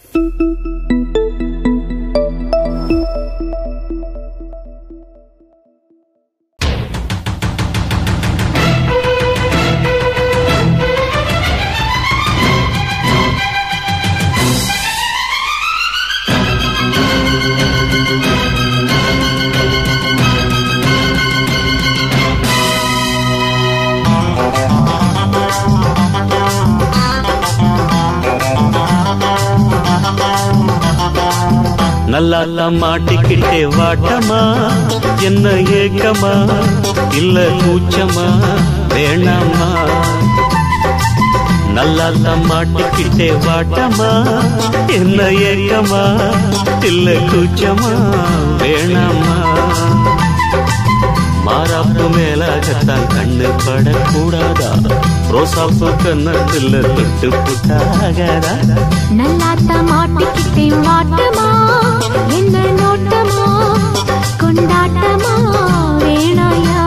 நல்லா மாட்டிக்கிட்டே வாட்டமா, என்ன ஏக்கமா இல்ல கூச்சமா வேணாமா? நல்லா மாட்டிக்கிட்டே வாட்டமா, என்ன ஏக்கமா இல்ல கூச்சமா வேணாமா? மாறாப்பு மேலாகத்தான் கண்ணு படக்கூடாதா? ரோசாப்பு கண்ணத்துல தொட்டு புட்டாகாதா? நல்லாத்த மாட்டிக்கிட்டே வாட்டமா, என்ன நோட்டமா கொண்டாட்டமா வேணாயா?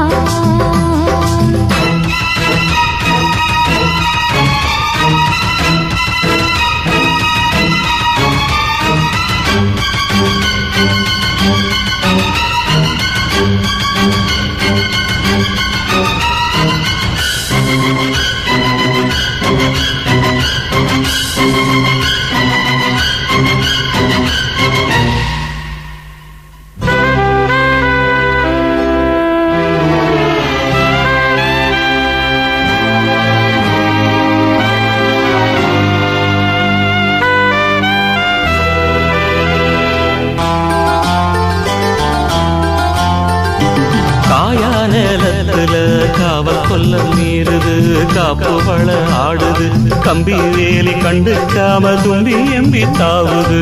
காவல் கொல்ல மீறுது, காப்பு வள ஆடுது, கம்பி வேலி கண்டுக்காம தும்பி எம்பி தாவுது.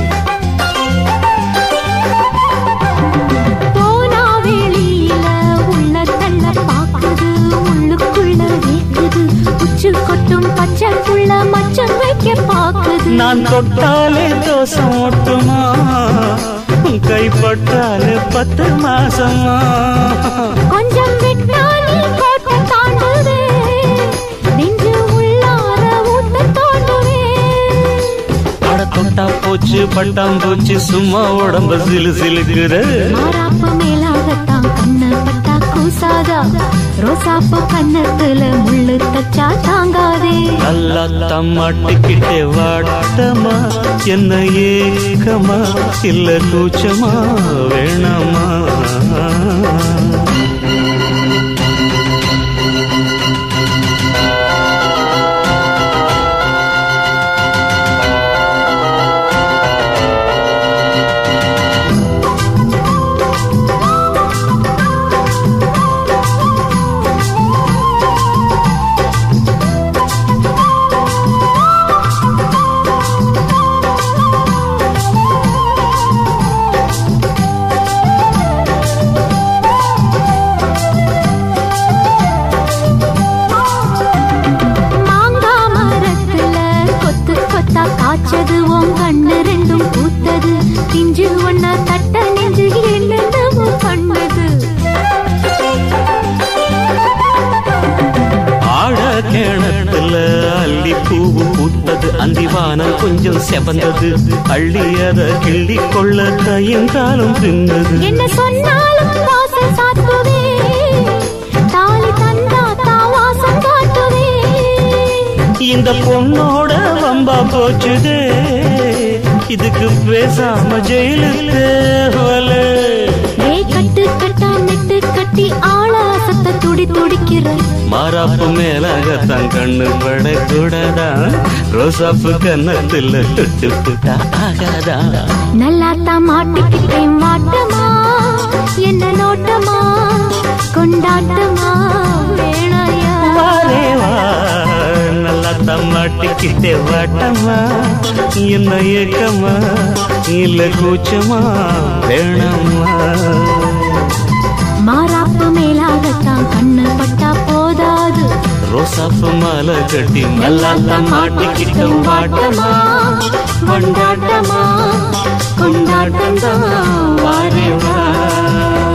போனா வெளியில உள்ள தள்ள பாக்குது, உள்ளுக்குள்ள வேக்குது, உச்சு கொட்டும் பச்சைக்குள்ள மச்சம் வைக்க பாக்குது. நான் தொட்டாலே தோசம் ஓட்டுமா, கைப்பட்டாலே 10 மாசமா? கொஞ்சம் விட்டாலே கோட்டை தாண்டுவே, நெஞ்சு உள்ளார ஊட்ட தோண்டுவே. அட தொட்டா போச்சு பட்டாம் போச்சு, சும்மா உடம்பு சிலு சிலுக்குது. மாறாப்பு மேலாகத்தான் கண்ணு பட்டா கூசாதா, ரோசாப்பு கண்ணத்துல முள்ளு தச்சா தாங்காதே. நல்லா மாட்டிக்கிட்டே வாட்டமா, என்ன ஏக்கமா இல்ல கூச்சமா வேணாமா? காய்ச்சது உன் கண்ணு ரெண்டும் பூத்தது, இஞ்சு ஒன்ன தட்ட நெஞ்சு என்னென்னமோ பண்ணது. ஆழ கிணத்துல அள்ளி பூவு பூத்தது, அந்திவானம் கொஞ்சம் செவந்தது, அள்ளியத கிள்ளி கொள்ள கையங்காலம் தின்னது. என்ன சொன்னாலும் வாசல் சாத்துவே, தாலி தந்தா தாவாசம் காட்டுவே. இந்த பொண்ணோட வம்பா போச்சுதே, இதுக்கு பேசாம ஜெயிலுக்கு தேவலே. கட்டு கட்டா நெட்டு கட்டி ஆள சத்த துடி துடிக்கிற. மாறாப்பு மேலாகத்தான் கண்ணு படக்கூடாதா, ரோசாப்பு கண்ணத்துல தொட்டு புட்டா ஆகாதா? நல்லாத்தான் மாட்டிக்கிட்டேன் வாட்டமா, என்ன நோட்டமா கொண்டாட்டமா வேணாயா? வாரேவா நல்லாத்தான் மாட்டிக்கிட்டே வாட்டமா, என்ன ஏக்கமா இல்ல கூச்சமா வேணாமா? மாறாப்பு மேலாகத்தான் கண்ணு பட்டா போதாது, ரோசாப்பு மாலை கட்டி நல்லாத்தான் மாட்டிக்கிட்டோம் வாட்டமா, கொண்டாட்டமா கொண்டாட்டம் தான் வாரேவா.